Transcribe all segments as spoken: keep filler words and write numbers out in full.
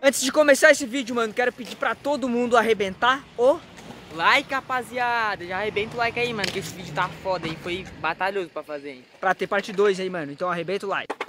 Antes de começar esse vídeo, mano, quero pedir pra todo mundo arrebentar o like, rapaziada. Já arrebenta o like aí, mano, que esse vídeo tá foda aí. Foi batalhoso pra fazer, hein? pra ter parte dois aí, mano. Então arrebenta o like.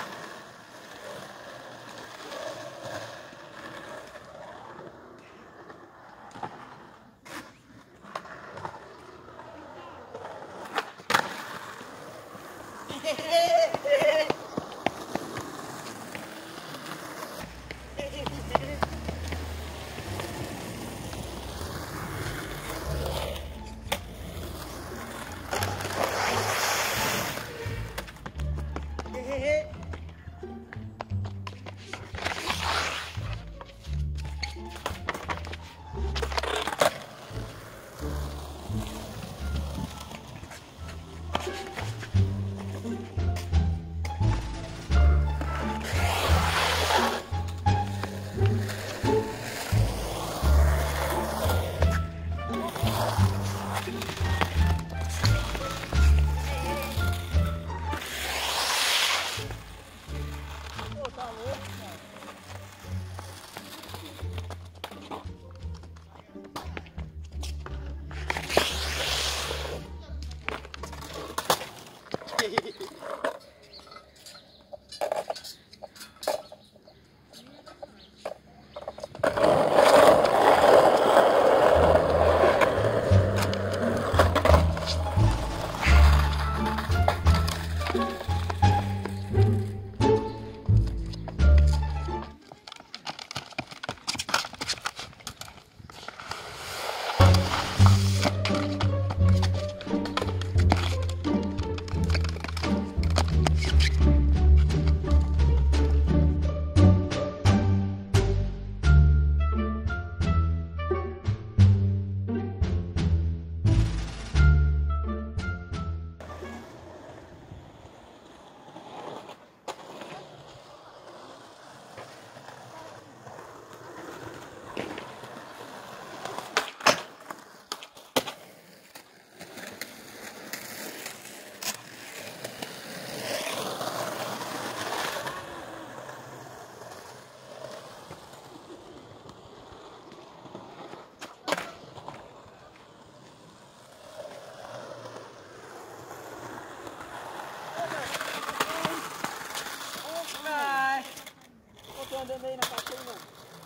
Andando aí na caixa aí, mano.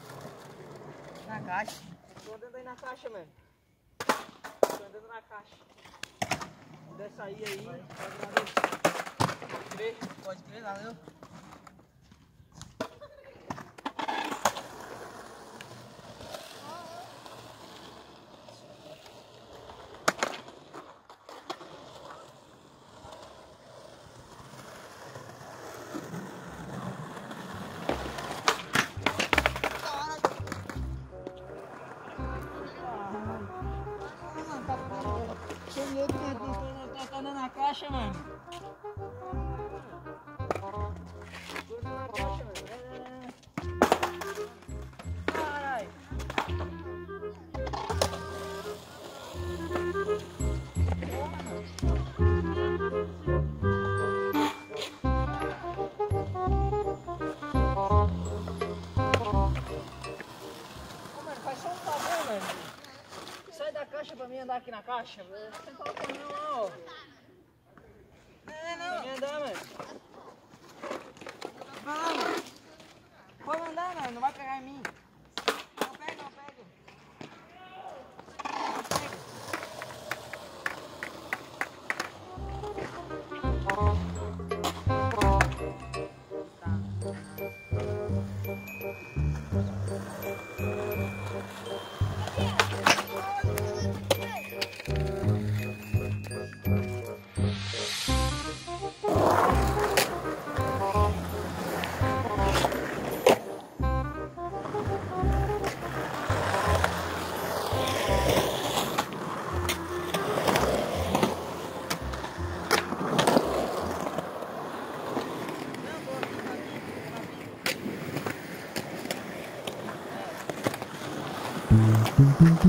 Na caixa? Tô andando aí na caixa, mano. Tô andando na caixa. Desce aí aí. Pode crer, Pode crer, valeu. Tá andando na caixa, mano. Tô andando na caixa, mano. Caralho. Faz só um favor, mano. Sai da caixa pra mim andar aqui na caixa. Você não tá com não, não, ó. Não, não. Vem andar, mano. Vai lá, mano. Pode andar, mano. Não vai pegar em mim. Não pega, não pega. Não pega. Thank you.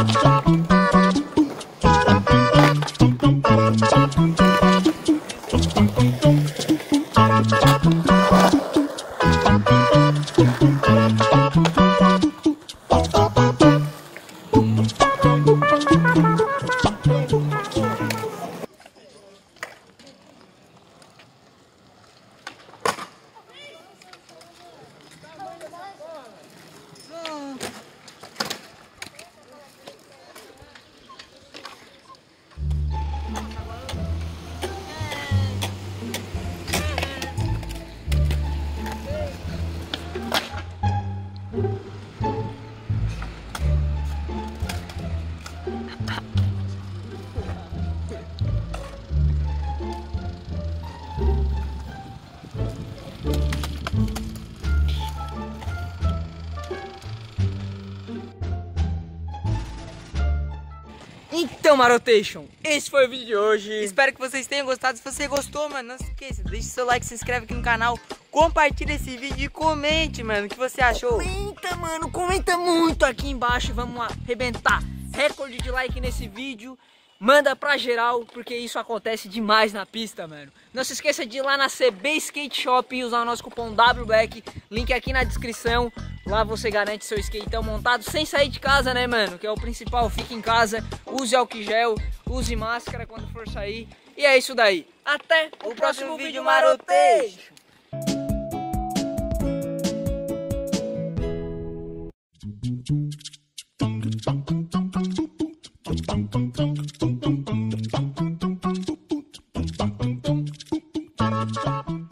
Então, Marotation, esse foi o vídeo de hoje. Espero que vocês tenham gostado. Se você gostou, mano, não se esqueça, deixe seu like, se inscreve aqui no canal, compartilha esse vídeo e comente, mano, o que você achou. Comenta, mano, comenta muito aqui embaixo. Vamos arrebentar recorde de like nesse vídeo. Manda pra geral, porque isso acontece demais na pista, mano. Não se esqueça de ir lá na C B Skate Shop e usar o nosso cupom W Black. Link aqui na descrição. Lá você garante seu skateão montado sem sair de casa, né, mano? Que é o principal, fique em casa, use álcool gel, use máscara quando for sair. E é isso daí. Até o, o próximo, próximo vídeo, Marotation! Marotation.